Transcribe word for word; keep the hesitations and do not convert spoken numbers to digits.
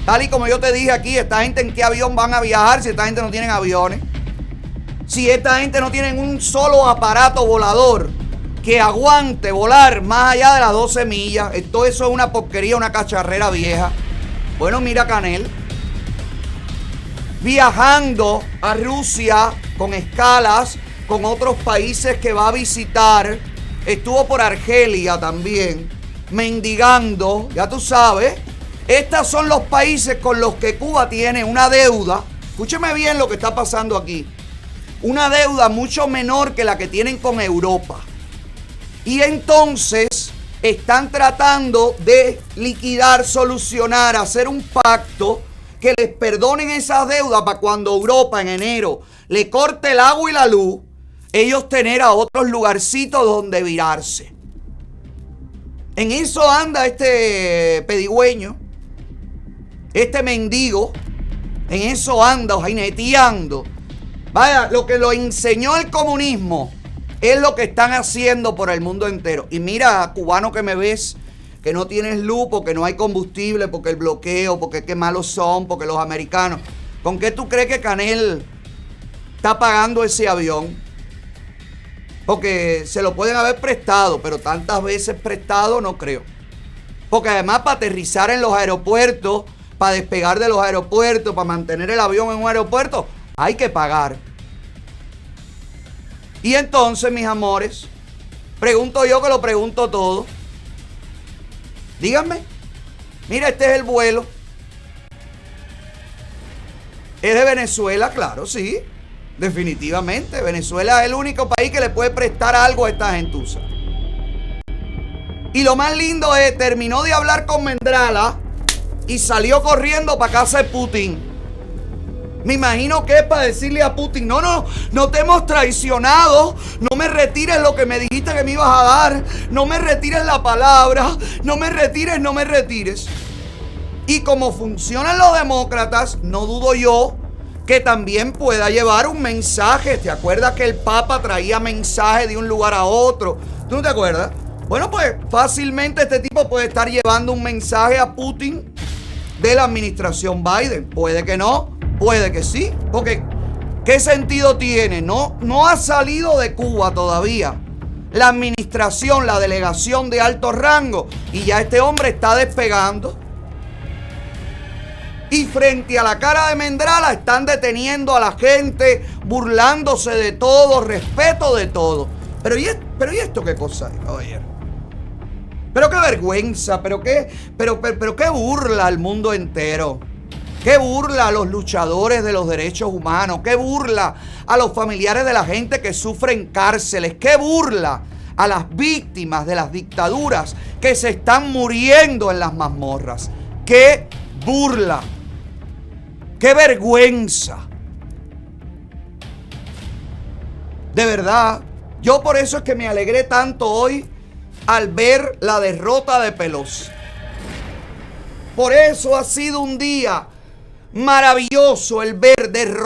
Tal y como yo te dije aquí, esta gente en qué avión van a viajar si esta gente no tienen aviones. Si esta gente no tienen un solo aparato volador que aguante volar más allá de las doce millas. Todo eso es una porquería, una cacharrera vieja. Bueno, mira Canel. Viajando a Rusia con escalas, con otros países que va a visitar. Estuvo por Argelia también, mendigando, ya tú sabes. Estos son los países con los que Cuba tiene una deuda. Escúcheme bien lo que está pasando aquí. Una deuda mucho menor que la que tienen con Europa. Y entonces están tratando de liquidar, solucionar, hacer un pacto que les perdonen esas deudas para cuando Europa en enero le corte el agua y la luz, ellos tener a otros lugarcitos donde virarse. En eso anda este pedigüeño, este mendigo, en eso anda jineteando. Vaya, lo que lo enseñó el comunismo es lo que están haciendo por el mundo entero. Y mira, cubano que me ves, que no tienes luz porque no hay combustible, porque el bloqueo, porque qué malos son, porque los americanos. ¿Con qué tú crees que Canel está pagando ese avión? Porque se lo pueden haber prestado, pero tantas veces prestado no creo. Porque además para aterrizar en los aeropuertos, para despegar de los aeropuertos, para mantener el avión en un aeropuerto, hay que pagar. Y entonces, mis amores, pregunto yo que lo pregunto todo. Díganme. Mira, este es el vuelo. ¿Es de Venezuela? Claro, sí. Definitivamente. Venezuela es el único país que le puede prestar algo a esta gentuza. Y lo más lindo es, terminó de hablar con Mendrala y salió corriendo para casa de Putin. Me imagino que es para decirle a Putin, no, no, no te hemos traicionado, no me retires lo que me dijiste que me ibas a dar, no me retires la palabra, no me retires, no me retires. Y como funcionan los demócratas, no dudo yo que también pueda llevar un mensaje. ¿Te acuerdas que el Papa traía mensaje de un lugar a otro? ¿Tú no te acuerdas? Bueno, pues fácilmente este tipo puede estar llevando un mensaje a Putin de la administración Biden. Puede que no, puede que sí. Porque, ¿qué sentido tiene? No, no ha salido de Cuba todavía la administración, la delegación de alto rango. Y ya este hombre está despegando. Y frente a la cara de Mendrala están deteniendo a la gente, burlándose de todo, respeto de todo. Pero ¿y, pero, ¿y esto qué cosa es, caballero? Pero qué vergüenza, pero qué, pero, pero, pero qué burla al mundo entero. Qué burla a los luchadores de los derechos humanos. Qué burla a los familiares de la gente que sufre en cárceles. Qué burla a las víctimas de las dictaduras que se están muriendo en las mazmorras. Qué burla. ¡Qué vergüenza! De verdad, yo por eso es que me alegré tanto hoy al ver la derrota de Pelosi. Por eso ha sido un día maravilloso el ver derrotar